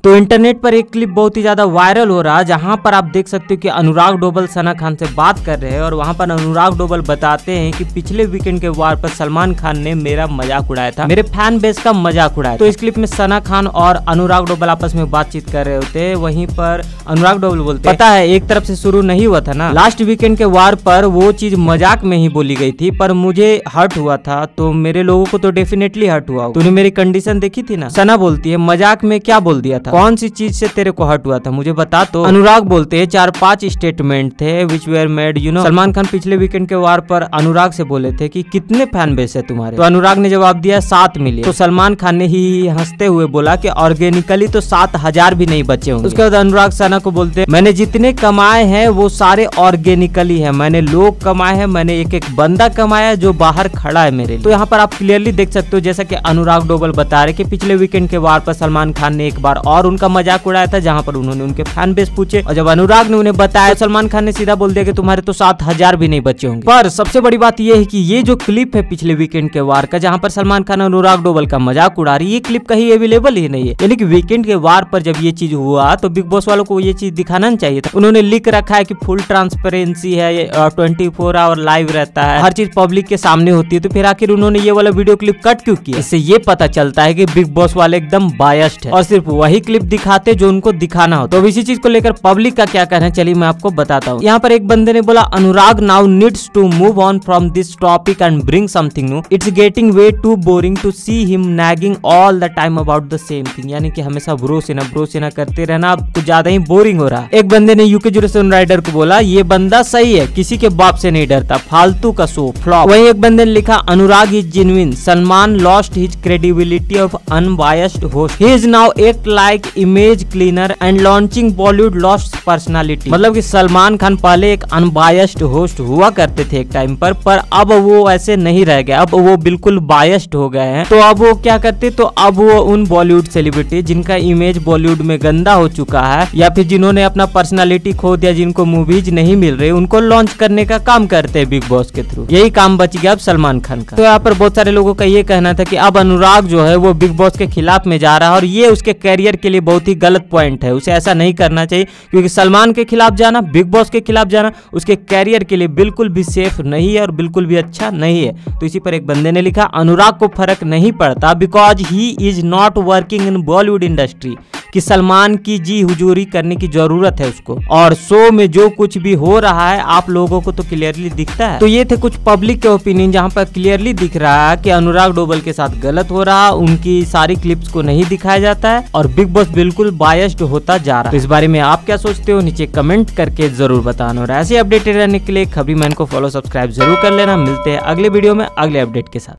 तो इंटरनेट पर एक क्लिप बहुत ही ज्यादा वायरल हो रहा है, जहां पर आप देख सकते हो कि अनुराग डोबल सना खान से बात कर रहे हैं और वहां पर अनुराग डोबल बताते हैं कि पिछले वीकेंड के वार पर सलमान खान ने मेरा मजाक उड़ाया था, मेरे फैन बेस का मजाक उड़ाया। तो इस क्लिप में सना खान और अनुराग डोबल आपस में बातचीत कर रहे होते, वहीं पर अनुराग डोबल बोलते पता है एक तरफ से शुरू नहीं हुआ था ना, लास्ट वीकेंड के वार पर वो चीज मजाक में ही बोली गई थी, पर मुझे हर्ट हुआ था, तो मेरे लोगों को तो डेफिनेटली हर्ट हुआ। तूने मेरी कंडीशन देखी थी ना। सना बोलती है मजाक में क्या बोल दिया था, कौन सी चीज से तेरे को हर्ट हुआ था मुझे बता। तो अनुराग बोलते हैं 4-5 स्टेटमेंट थे which where made you know. Salman Khan पिछले वीकेंड के वार पर अनुराग से बोले थे कि कितने फैन बेस है तुम्हारे, तो अनुराग ने जवाब दिया 7 मिलियन। तो सलमान खान ने ही हंसते हुए बोला कि ऑर्गेनिकली तो 7,000 भी नहीं बचे होंगे। उसके बाद अनुराग सना को बोलते मैंने जितने कमाए हैं वो सारे ऑर्गेनिकली है, मैंने लोग कमाए हैं, मैंने एक एक बंदा कमाया जो बाहर खड़ा है मेरे लिए। तो यहाँ पर आप क्लियरली देख सकते हो जैसा कि अनुराग डोबल बता रहे कि पिछले वीकेंड के वार पर सलमान खान ने एक बार और उनका मजाक उड़ाया था, जहां पर उन्होंने उनके फैन बेस पूछे और जब अनुराग ने उन्हें बताया तो सलमान खान ने सीधा बोल दिया कि तुम्हारे तो 7,000 भी नहीं बचे होंगे। पर सबसे बड़ी बात यह है कि ये जो क्लिप है पिछले वीकेंड के वार का, जहां पर सलमान खान अनुराग डोबल का मजाक उड़ा रही है, ये क्लिप कहीं अवेलेबल ही नहीं है। यानी कि वीकेंड के वार पर जब ये चीज हुआ तो बिग बॉस वालों को ये चीज दिखाना नहीं चाहिए था। उन्होंने लिख रखा है कि फुल ट्रांसपेरेंसी है, 24 आवर लाइव रहता है, हर चीज पब्लिक के सामने होती है, तो फिर आखिर उन्होंने ये वाला वीडियो क्लिप कट क्यों किया। इससे ये पता चलता है कि बिग बॉस वाले एकदम बायस्ड है और सिर्फ वही क्लिप दिखाते जो उनको दिखाना हो। तो इसी चीज को लेकर पब्लिक का क्या कहना है चलिए मैं आपको बताता हूँ। यहाँ पर एक बंदे ने बोला Anurag now needs to move on from this topic and bring something new, it's getting way too boring to see him nagging all the time about the same thing. यानी कि हमेशा ब्रो सेना करते रहना अब कुछ ज्यादा ही बोरिंग हो रहा है। एक बंदे ने यूके जुरेसन राइडर को बोला ये बंदा सही है, किसी के बाप से नहीं डरता, फालतू का शो फ्लॉप। वहीं एक बंदे ने लिखा Anurag is genuine, Salman lost his credibility of unbiased host, he is now act like image cleaner and launching Bollywood lost personality. मतलब कि सलमान खान पहले एक अनबायस्ड होस्ट हुआ करते थे एक टाइम पर अब वो ऐसे नहीं रह गए, अब वो बिल्कुल बायस्ड हो गए हैं। तो अब वो क्या करते, तो अब वो उन बॉलीवुड सेलिब्रिटी जिनका इमेज बॉलीवुड में गंदा हो चुका है या फिर जिन्होंने अपना पर्सनालिटी खो दिया, जिनको मूवीज नहीं मिल रही, उनको लॉन्च करने का काम करते हैं बिग बॉस के थ्रू। यही काम बच गया अब सलमान खान का। तो यहाँ पर बहुत सारे लोगों का ये कहना था कि अब अनुराग जो है वो बिग बॉस के खिलाफ में जा रहा है और ये उसके कैरियर के लिए बहुत ही गलत पॉइंट है, उसे ऐसा नहीं करना चाहिए, क्योंकि सलमान के खिलाफ जाना, बिग बॉस के खिलाफ जाना उसके कैरियर के लिए बिल्कुल भी सेफ नहीं है और बिल्कुल भी अच्छा नहीं है। तो इसी पर एक बंदे ने लिखा अनुराग को फर्क नहीं पड़ता because he is not working in Bollywood industry, कि सलमान की जी हुजूरी करने की जरूरत है उसको, और शो में जो कुछ भी हो रहा है आप लोगों को तो क्लियरली दिखता है। तो ये थे कुछ पब्लिक के ओपिनियन जहां पर क्लियरली दिख रहा है कि अनुराग डोबल के साथ गलत हो रहा, उनकी सारी क्लिप्स को नहीं दिखाया जाता है और बिग बॉस बिल्कुल बायस्ड होता जा रहा है। तो इस बारे में आप क्या सोचते हो नीचे कमेंट करके जरूर बताना और ऐसे अपडेटेड रहने के लिए खबरी मैन को फॉलो सब्सक्राइब जरूर कर लेना। मिलते हैं अगले वीडियो में अगले अपडेट के साथ।